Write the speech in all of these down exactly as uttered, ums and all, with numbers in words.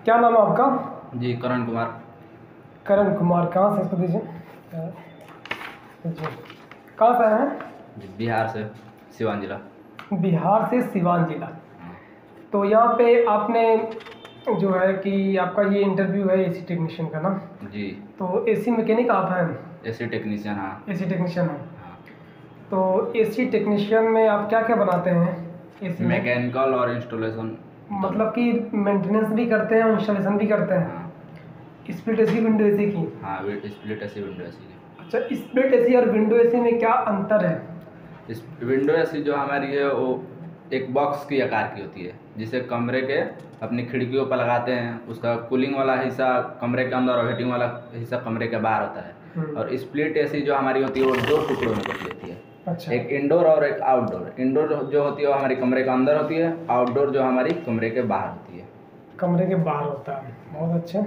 क्या नाम है आपका? जी करण कुमार। करण कुमार, कहाँ से? इसको दीजिए। जी, कहाँ से आए हैं? जी बिहार से, सिवान जिला। बिहार से सिवान जिला। हाँ। तो यहाँ पे आपने जो है कि आपका ये इंटरव्यू है एसी टेक्नीशियन का ना? जी। तो एसी मैकेनिक आप हैं? एसी टेक्नीशियन, हाँ। एसी टेक्नीशियन है। हाँ। तो एसी टेक्नीशियन में आप क्या क्या बनाते हैं एसी में? मैकेनिकल और इंस्टॉलेशन। मतलब कि मेंटेनेंस भी करते हैं और इंस्टॉलेशन भी करते हैं? हाँ। स्प्लिट एसी, विंडो एसी की? हाँ, स्प्लिट एसी, विंडो एसी की। अच्छा, स्प्लिट एसी और विंडो एसी में क्या अंतर है? इस विंडो एसी जो हमारी है वो एक बॉक्स की आकार की होती है, जिसे कमरे के अपनी खिड़कियों पर लगाते हैं। उसका कूलिंग वाला हिस्सा कमरे के अंदर और हीटिंग वाला हिस्सा कमरे के बाहर होता है। और स्प्लिट एसी जो हमारी होती है वो दो टुकड़ों में बटी होती है। अच्छा। एक इंडोर और एक आउटडोर। इंडोर जो होती है वो हमारी कमरे के अंदर होती है, आउटडोर जो हमारी कमरे के बाहर होती है। कमरे के बाहर होता है, बहुत अच्छा।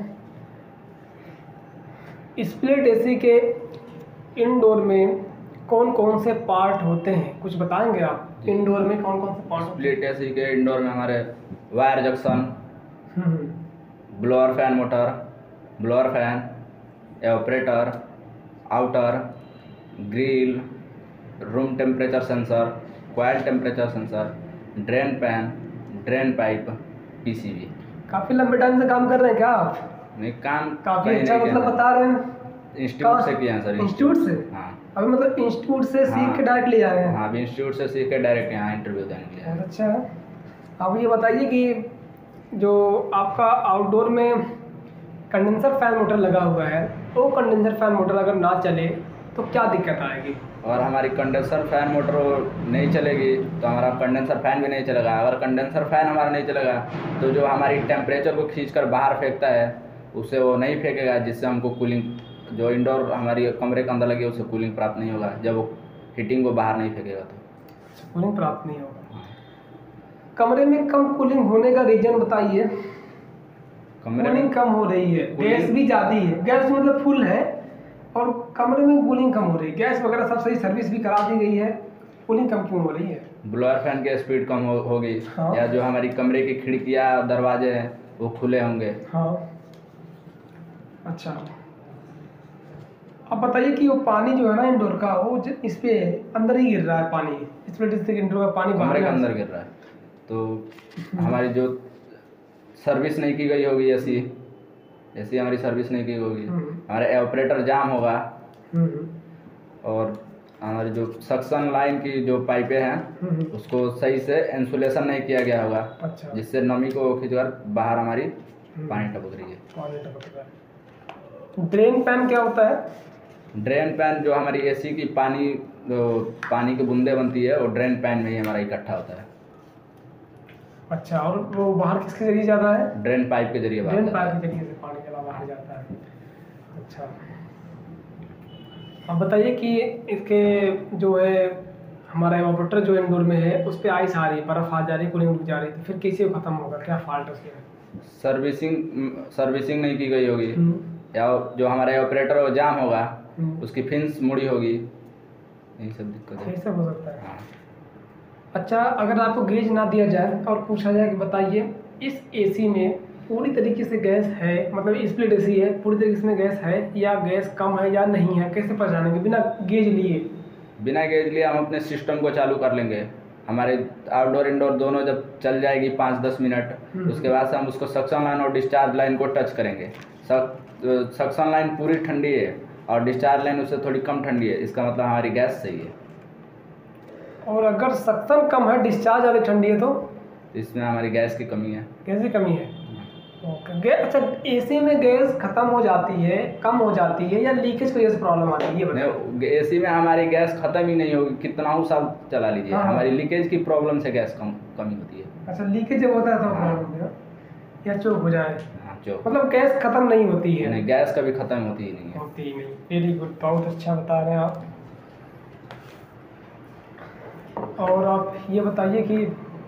स्प्लिट एसी के इंडोर में कौन कौन से पार्ट होते हैं, कुछ बताएंगे आप? इंडोर में कौन कौन से पार्ट? स्प्लिट एसी के इंडोर में हमारे wire junction, hmm blower fan motor, blower fan, evaporator, outer, grill, room temperature sensor, coil temperature sensor, drain pan, drain pipe, PCB. काफ़ी लंबे टाइम से काम कर रहे हैं क्या आप? नहीं, काम काफ़ी कहीं अच्छा, नहीं मतलब किया बता रहे हैं। इंस्टीट्यूट से किया है सर। इंस्टीट्यूट से? हाँ। अभी मतलब इंस्टीट्यूट से सीख हाँ। के डायरेक्टली आए हैं? हाँ, अभी इंस्टीट्यूट से सीख के डायरेक्ट यहाँ इंटरव्यू देने के लिए आए हैं। बहुत अच्छा है। अब ये बताइए कि जो आपका आउटडोर में कंडेंसर फैन मोटर लगा हुआ है, वो कंडेंसर फैन मोटर अगर ना चले तो क्या दिक्कत आएगी? और हमारी कंडेंसर फैन मोटर नहीं चलेगी तो हमारा कंडेंसर फैन भी नहीं चलेगा। अगर कंडेंसर फैन हमारा नहीं चलेगा तो जो हमारी टेम्परेचर को खींचकर बाहर फेंकता है उसे वो नहीं फेंकेगा, जिससे हमको कूलिंग, जो इंडोर हमारी कमरे के अंदर लगी है उससे कूलिंग प्राप्त नहीं होगा जब वो हीटिंग को बाहर नहीं फेंकेगा तो। कूलिंग प्राप्त नहीं होगा। कमरे में कम कूलिंग होने का रीजन बताइए। कमरे कूलिंग में कम हो रही है, गैस भी ज़्यादा है, गैस मतलब फुल है और कमरे में कूलिंग कम हो रही है। गैस वगैरह सब सही, सर्विस भी करा दी गई है, कूलिंग कम क्यों हो रही है? ब्लोअर फैन की स्पीड कम हो होगी। हाँ। या जो हमारी कमरे की खिड़कियाँ दरवाजे हैं वो खुले होंगे। हाँ। अच्छा, अब बताइए कि वो पानी जो है ना इंडोर का, वो ज- इस पे अंदर ही गिर रहा है पानी, इस वजह से इंडोर का पानी बाहर कमरे के आ- अंदर गिर रहा है तो हमारी जो सर्विस नहीं की गई होगी, ऐसी ऐसी हमारी सर्विस नहीं की होगी, हम्म। हमारे एवापोरेटर जाम होगा। हम्म और हमारी जो सक्शन लाइन की जो पाइपें हैं हम्म। उसको सही से इंसुलेशन नहीं किया गया होगा, अच्छा। जिससे नमी को खींचकर बाहर हमारी हम्म। पानी टपक रही है। पानी टपक रहा है। ड्रेन पैन क्या होता है? ड्रेन पैन जो हमारी एसी की पानी, जो पानी की बूंदें बनती है वो ड्रेन पैन में ही हमारा इकट्ठा होता है। अच्छा, और वो बाहर किसके जरिए जाता है? ड्रेन पाइप के जरिए बाहर ड्रेन जाता पाइप है। के जरिए से पानी चला बाहर जाता है। अच्छा, अब बताइए कि इसके जो है हमारा एवापोरेटर जो इंडोर में है उस पर आइस आ रही है, बर्फ आ जा रही है, कूलिंग रुक जा रही है, तो फिर कैसे वो खत्म होगा? क्या फॉल्ट है उसके? सर्विसिंग सर्विसिंग नहीं की गई होगी, हम्म। या जो हमारा ऑपरेटर है वो जाम होगा, हम्म। उसकी फिन्स मुड़ी होगी, यही सब दिक्कत है। यही सब हो सकता है। हाँ। अच्छा, अगर आपको गेज ना दिया जाए और पूछा जाए कि बताइए इस एसी में पूरी तरीके से गैस है, मतलब स्प्लिट एसी है, पूरी तरीके से गैस है या गैस कम है या नहीं है, कैसे पहचानेंगे बिना गेज लिए? बिना गेज लिए हम अपने सिस्टम को चालू कर लेंगे। हमारे आउटडोर इंडोर दोनों जब चल जाएगी पाँच दस मिनट, हम्म। उसके बाद से हम उसको सक्शन लाइन और डिस्चार्ज लाइन को टच करेंगे। सक्शन लाइन पूरी ठंडी है और डिस्चार्ज लाइन उससे थोड़ी कम ठंडी है, इसका मतलब हमारी गैस सही है। और अगर सक्शन कम है, डिस्चार्ज ज़्यादा ठंडी है तो इसमें हमारी गैस की कमी है। गैस की कमी है। ओके, गैस, अच्छा एसी में गैस खत्म हो जाती है, कम हो जाती है या लीकेज की वजह से प्रॉब्लम आती है, ये बताइए। नहीं, एसी में हमारी गैस खत्म ही नहीं होगी, कितना ही साल चला लीजिए। हाँ। हमारी लीकेज की प्रॉब्लम से गैस कम कमी होती है। अच्छा, लीकेज जब होता है तो हाँ। प्रॉब्लम है या चोक हो जाए, हाँ, जो मतलब गैस खत्म नहीं होती है? नहीं, गैस कभी खत्म होती ही नहीं है। होती ही नहीं। वेरी गुड, बहुत अच्छा बता रहे हैं आप। और आप ये बताइए कि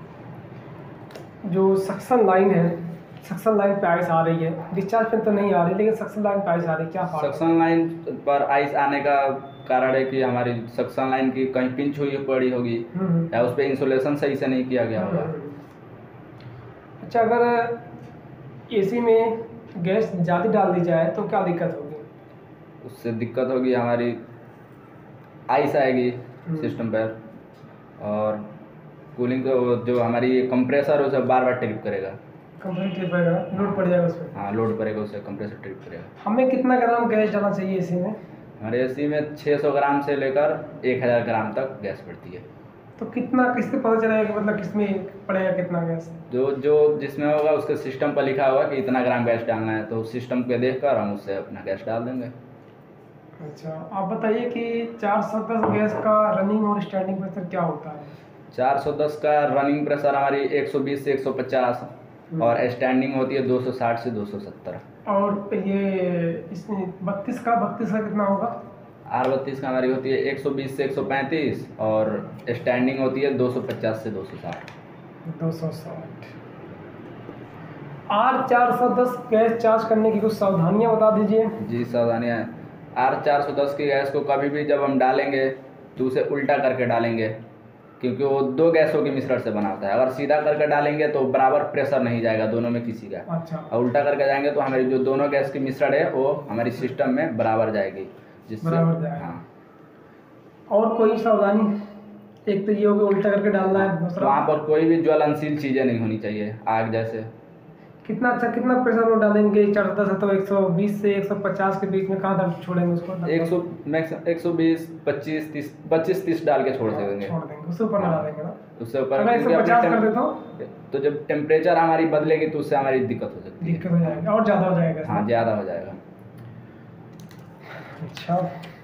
जो सक्शन लाइन है, सक्शन लाइन पे आइस आ रही है, डिस्चार्ज पे तो नहीं आ रही, लेकिन सक्शन लाइन पे आइस आ रही है, क्या फाल्ट है? सक्शन लाइन पर आइस आने का कारण है कि हमारी सक्शन लाइन की कहीं पिंच हुई पड़ी होगी, हम्म। या उस पर इंसुलेशन सही से नहीं किया गया होगा। अच्छा, अगर एसी में गैस ज़्यादा डाल दी जाए तो क्या दिक्कत होगी? उससे दिक्कत होगी, हमारी आइस आएगी हम्म। सिस्टम पर, और कूलिंग को जो हमारी कंप्रेसर है उसे बार बार ट्रिप करेगा। कंप्रेसर ट्रिप करेगा, लोड पड़ जाएगा उस पर। हाँ, लोड पड़ेगा, उसे कंप्रेसर ट्रिप करेगा। हमें कितना ग्राम गैस डालना चाहिए एसी में? हमारे एसी में छः सौ ग्राम से लेकर एक हज़ार ग्राम तक गैस पड़ती है। तो कितना किससे पता चलेगा कि मतलब किसमें पड़ेगा कितना गैस? जो जो जिसमें होगा उसके सिस्टम पर लिखा होगा कि इतना ग्राम गैस डालना है, तो उस सिस्टम पे देख कर हम उससे अपना गैस डाल देंगे। अच्छा, आप बताइए कि चार सौ दस गैस का रनिंग और स्टैंडिंग प्रेशर क्या होता है? चार सौ दस का रनिंग प्रेशर हमारी एक सौ बीस से एक सौ पचास और स्टैंडिंग होती है दो सौ साठ से दो सौ सत्तर। और ये इसमें बत्तीस का बत्तीस का कितना होगा? आर बत्तीस का हमारी होती है एक सौ बीस से एक सौ पैंतीस और स्टैंडिंग होती है दो सौ पचास से दो सौ साठ। दो सौ साठ। आर चार सौ दस गैस चार्ज करने की कुछ सावधानियां बता दीजिए। जी, सावधानियाँ हैं। आर चार सौ दस की गैस को कभी भी जब हम डालेंगे तो उसे उल्टा करके डालेंगे, क्योंकि वो दो गैसों के मिश्रण से बना होता है। अगर सीधा करके डालेंगे तो बराबर प्रेशर नहीं जाएगा दोनों में किसी का। अच्छा। और उल्टा करके जाएंगे तो हमारी जो दोनों गैस की मिश्रण है वो हमारी सिस्टम में बराबर जाएगी, जिससे बराबर जाएगा। हाँ। और कोई सावधानी? एक तो ये हो गया उल्टा करके डालना है, दूसरा वहाँ पर कोई भी ज्वलनशील चीज़ें नहीं होनी चाहिए, आग जैसे। कितना अच्छा कितना प्रेशर में डालेंगे? चार सौ दस है तो एक सौ बीस से एक सौ पचास के बीच में कहाँ तक छोड़ेंगे उसको? एक सौ मैक्स एक सौ बीस पच्चीस तीस पच्चीस तीस डाल के छोड़ देंगे। छोड़ देंगे, उससे ऊपर ना डालेंगे ना। उससे ऊपर अगर एक सौ क्योंकि पचास अपनी कर टेम- दे तो तो जब टेम्परेचर हमारी बदलेगी तो उससे हमारी दिक्कत हो सकती है। दिक्कत हो जाएगी और ज़्यादा हो जाएगा। हाँ, ज़्यादा हो जाएगा। अच्छा,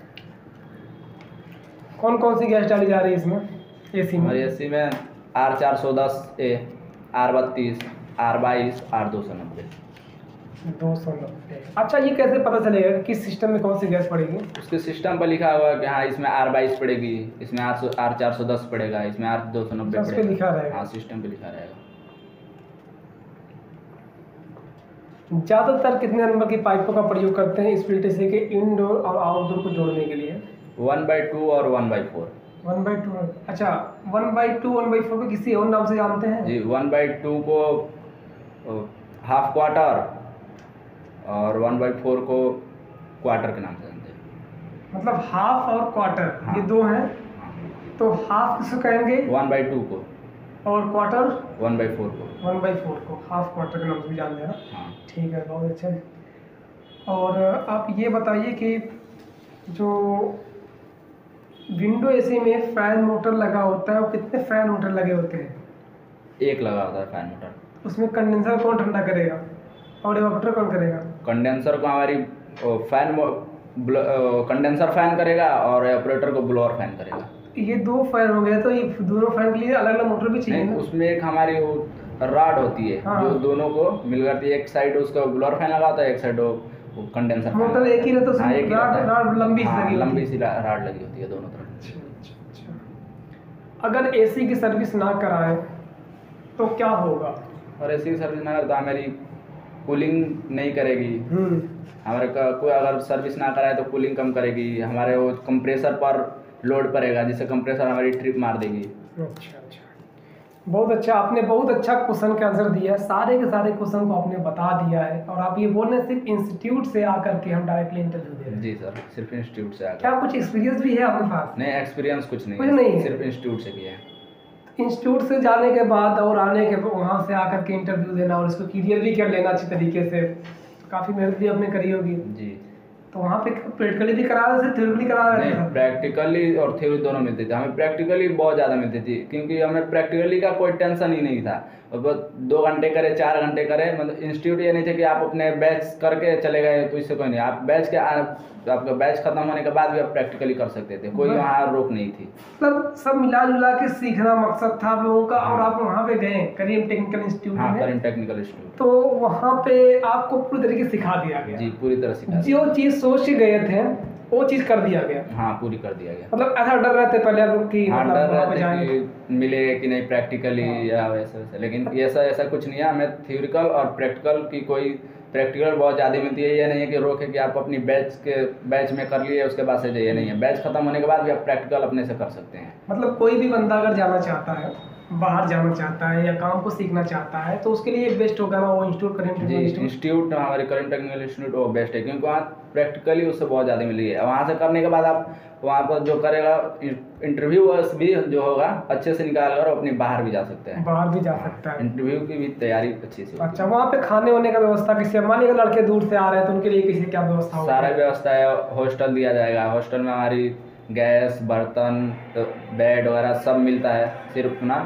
कौन कौन सी गैस डाली जा रही है इसमें एसी में? हमारी एसी में आर चार सौ दस ए, आर बत्तीस, आर बाईस, आर दो सौ नब्बे। दो सौ नब्बे। अच्छा, ये कैसे पता चलेगा कि किस सिस्टम में कौन सी गैस पड़ेगी? उसके सिस्टम पर लिखा हुआ कि हाँ इसमें आर बाईस पड़ेगी, इसमें आर सौ आर चार सौ दस पड़ेगा, इसमें आर दो सौ नब्बे उस पे लिखा पड़ेगा। रहेगा। हाँ, सिस्टम पे लिखा रहेगा। ज़्यादातर कितने नंबर की पाइपों का प्रयोग करते हैं स्प्लिट एसी के इनडोर और आउटडोर को जोड़ने के लिए? वन बाई टू और one by four. One by two. अच्छा, one by two one by four को किसी और नाम से जानते हैं? जी, वन बाई टू को हाफ क्वार्टर और वन बाई फोर को क्वार्टर के नाम से जानते हैं। मतलब हाफ और क्वार्टर, हाँ। ये दो हैं। हाँ। तो हाफ किसको कहेंगे? वन बाई टू को, और क्वार्टर वन बाई फोर को। वन बाई फोर को हाफ क्वार्टर के नाम से भी जानते हैं ना? हाँ। ठीक है, बहुत अच्छा। और आप ये बताइए कि जो विंडो एसी में फैन मोटर लगा होता है वो कितने फैन मोटर लगे होते हैं? एक लगा होता है फैन मोटर। उसमें कंडेंसर कौन ठंडा करेगा और इवेपोरेटर कौन करेगा? कंडेंसर को हमारी ओ, फैन कंडेंसर फैन करेगा और ऑपरेटर को ब्लोअर फैन करेगा। ये दो फैन हो गए, तो ये दोनों फैन के लिए अलग अलग मोटर भी चाहिए नहीं, ना? उसमें एक हमारी वो रॉड होती है। हाँ। जो दोनों को मिल करती है, एक साइड उसका ब्लोअर फैन लगा होता है, एक साइड वो कंडेंसर फैन मोटर एक ही रहता है, उसमें हाँ, एक ही रॉड- रहता है। रॉड लंबी सी हाँ, लगी होती लंबी है। सी रा- रॉड लगी होती है दोनों तरफ। अच्छा अच्छा अच्छा। अगर एसी की सर्विस ना कराएं तो क्या होगा? और एसी की सर्विस ना करे तो हमारी कूलिंग नहीं करेगी। हम्म हमारे का कोई अगर सर्विस ना कराए तो कूलिंग कम करेगी, हमारे वो कंप्रेसर पर लोड पड़ेगा जिससे कंप्रेसर हमारी ट्रिप मार देगी। अच्छा अच्छा, बहुत अच्छा। आपने बहुत अच्छा क्वेश्चन का आंसर दिया है, सारे के सारे क्वेश्चन को आपने बता दिया है। और आप ये बोल रहे हैं सिर्फ इंस्टीट्यूट से आकर के हम डायरेक्टली इंटरव्यू दे रहे हैं? जी सर, सिर्फ इंस्टीट्यूट से आकर। क्या कुछ एक्सपीरियंस भी है आपके पास? नहीं, एक्सपीरियंस कुछ नहीं कुछ नहीं है। सिर्फ इंस्टीट्यूट से किया है। इंस्टीट्यूट से जाने के बाद और आने के वहाँ से आकर के इंटरव्यू देना और इसको क्लियर भी कर लेना अच्छी तरीके से, काफ़ी मेहनत भी आपने करी होगी। जी। तो वहाँ पे प्रैक्टिकली भी करा रहे थे, थ्योरी करा रहे नहीं, थे? प्रैक्टिकली और थ्योरी दोनों मिलती थी। हमें प्रैक्टिकली बहुत ज़्यादा मिलती थी क्योंकि हमें प्रैक्टिकली का कोई टेंशन ही नहीं था। और बस दो घंटे करे चार घंटे करे, मतलब इंस्टीट्यूट ये नहीं थे कि आप अपने बैच करके चले गए तो इससे कोई नहीं। आप बैच के आपका बैच खत्म होने के बाद भी आप प्रैक्टिकली कर सकते थे, कोई वहाँ रोक नहीं थी। मतलब सब मिला जुला के सीखना मकसद था आप लोगों का। और आप वहाँ पे गए करीम टेक्निकल इंस्टीट्यूट हाँ, में, करीम टेक्निकल इंस्टीट्यूट। तो वहाँ पे आपको पूरी तरीके से सिखा दिया गया? जी, पूरी तरह सिखा दिया। जो चीज़ सोच के गए थे वो चीज़ कर दिया गया? हाँ, पूरी कर दिया गया। मतलब ऐसा डर रहते पहले आप लोग की हाँ, मतलब डर वहाँ पे रहते जाएंगे? कि मिलेगा कि नहीं प्रैक्टिकली या वैसे वैसे, लेकिन ऐसा ऐसा कुछ नहीं है। हमें थ्योरिकल और प्रैक्टिकल की कोई प्रैक्टिकल बहुत ज़्यादा मिलती है। ये नहीं है कि रोके कि आप अपनी बैच के बैच में कर लिए उसके बाद से जाइए, नहीं है। बैच खत्म होने के बाद भी आप प्रैक्टिकल अपने से कर सकते हैं। मतलब कोई भी बंदा अगर जाना चाहता है बाहर जाना चाहता है या काम को सीखना चाहता है तो उसके लिए बेस्ट होगा ना वो इंस्टीट्यूट करेंट जी इंस्टीट्यूट हमारे करेंट टेक्निकल इंस्टीट्यूट वो बेस्ट है, क्योंकि वहाँ प्रैक्टिकली उससे बहुत ज़्यादा मिली है। वहाँ से करने के बाद आप वहाँ पर जो करेगा इंटरव्यू भी जो होगा अच्छे से निकाल कर अपनी बाहर भी जा सकते हैं। बाहर भी जा सकता है, इंटरव्यू की भी तैयारी अच्छी से। अच्छा, वहाँ पे खाने वाने का व्यवस्था कैसे, मान लीजिए लड़के दूर से आ रहे हैं तो उनके लिए कैसे क्या व्यवस्था होगा? सारा व्यवस्था है, हॉस्टल दिया जाएगा, हॉस्टल में हमारी गैस, बर्तन, बेड वगैरह सब मिलता है। सिर्फ ना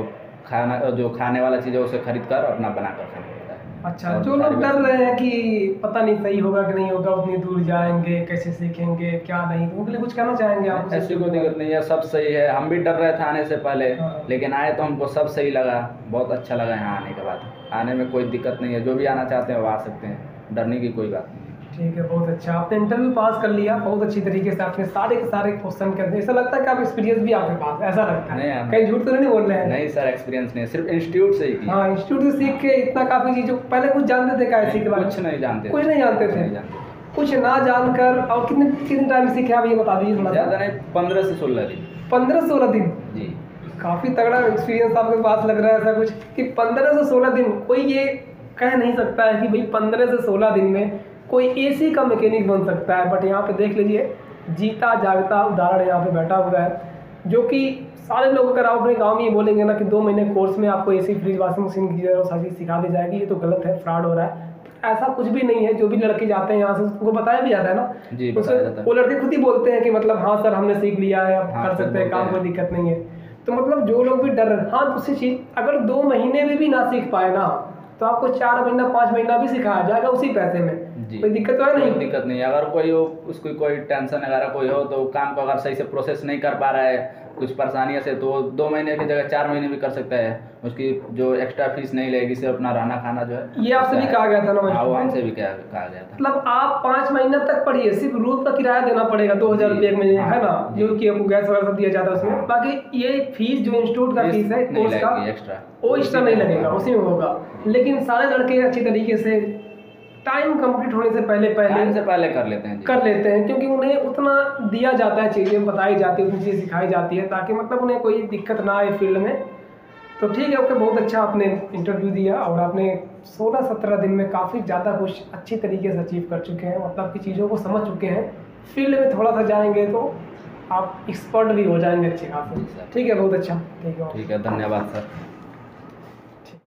खाना जो खाने वाला चीज़ है उसे खरीद कर अपना बना कर खाना पड़ता है। अच्छा, जो लोग डर रहे हैं कि पता नहीं सही होगा कि नहीं होगा, उतनी दूर जाएंगे कैसे सीखेंगे क्या नहीं, तो उनके लिए कुछ कहना चाहेंगे आप? ऐसी कोई दिक्कत नहीं है, सब सही है। हम भी डर रहे थे आने से पहले, हाँ। लेकिन आए तो हमको सब सही लगा, बहुत अच्छा लगा यहाँ आने के बाद। आने में कोई दिक्कत नहीं है, जो भी आना चाहते हैं वो आ सकते हैं, डरने की कोई बात नहीं। ठीक है, बहुत अच्छा, आपने इंटरव्यू पास कर लिया बहुत अच्छी तरीके से, आपने सारे के सारे क्वेश्चन कर दिए। ऐसा लगता है कि आप एक्सपीरियंस भी आपके पास, ऐसा लगता है नहीं, कहीं झूठ तो नहीं बोल रहे हैं? नहीं सर, एक्सपीरियंस नहीं, सिर्फ इंस्टीट्यूट से ही किया। हाँ, इंस्टीट्यूट से सीख के इतना काफ़ी चीज़ों, पहले कुछ जानते थे क्या इसी के बारे में? कुछ नहीं जानते, कुछ नहीं जानते थे, कुछ ना जानकर। और कितने कितने टाइम सीखे आप ये बता दीजिए थोड़ा? ज़्यादा नहीं, पंद्रह से सोलह दिन। पंद्रह सोलह दिन जी, काफ़ी तगड़ा एक्सपीरियंस आपके पास लग रहा है। ऐसा कुछ कि पंद्रह से सोलह दिन, कोई ये कह नहीं सकता है कि भाई पंद्रह से सोलह दिन में कोई एसी का मैकेनिक बन सकता है। बट यहाँ पे देख लीजिए, जीता जागता उदाहरण यहाँ पे बैठा हुआ है, जो कि सारे लोग अगर आप अपने गांव में ये बोलेंगे ना कि दो महीने कोर्स में आपको एसी, फ्रिज, वॉशिंग मशीन की जो सारी चीज़ सिखा दी जाएगी, ये तो गलत है, फ्रॉड हो रहा है। ऐसा कुछ भी नहीं है। जो भी लड़के जाते हैं यहाँ से उनको बताया भी जाता है ना, जी, उससे वो लड़के खुद ही बोलते हैं कि मतलब हाँ सर हमने सीख लिया है, अब हाँ, कर सकते हैं काम, हैं। कोई दिक्कत नहीं है। तो मतलब जो लोग भी डर रहे, हाँ दूसरी चीज़, अगर दो महीने में भी ना सीख पाए ना तो आपको चार महीना पाँच महीना भी सिखाया जाएगा उसी पैसे में, कोई दिक्कत तो है नहीं? कोई दिक्कत नहीं। अगर कोई हो, उसको कोई टेंशन वगैरह कोई हो तो काम को अगर सही से प्रोसेस नहीं कर पा रहा है कुछ परेशानियों से, तो दो महीने की जगह चार महीने भी कर सकता है। उसकी जो एक्स्ट्रा फीस नहीं लगेगी, सिर्फ अपना रहना खाना जो है। ये आपसे भी कहा गया था ना? हाँ, वो हमसे भी कहा कहा गया था। मतलब आप पाँच महीना तक पढ़िए, सिर्फ रूम का किराया देना पड़ेगा दो हजार रुपये एक महीने, है ना, जो कि आपको गैस वगैरह सब दिया जाता है उसमें। बाकी ये फीस जो इंस्टीट्यूट का फीस है कोर्स का, एक्स्ट्रा वो एक्स्ट्रा नहीं लगेगा, उसी में होगा। लेकिन सारे लड़के अच्छी तरीके से टाइम कंप्लीट होने से पहले पहले से पहले कर लेते हैं कर लेते हैं, क्योंकि उन्हें उतना दिया जाता है, चीज़ें बताई जाती है, उतनी चीज़ें सिखाई जाती है, ताकि मतलब उन्हें कोई दिक्कत ना आए फील्ड में। तो ठीक है, ओके, बहुत अच्छा आपने इंटरव्यू दिया और आपने सोलह सत्रह दिन में काफ़ी ज़्यादा कुछ अच्छी तरीके से अचीव कर चुके हैं, मतलब कि चीज़ों को समझ चुके हैं। फील्ड में थोड़ा सा जाएंगे तो आप एक्सपर्ट भी हो जाएंगे अच्छे खासे। ठीक है, बहुत अच्छा, ठीक है, ठीक है, धन्यवाद सर।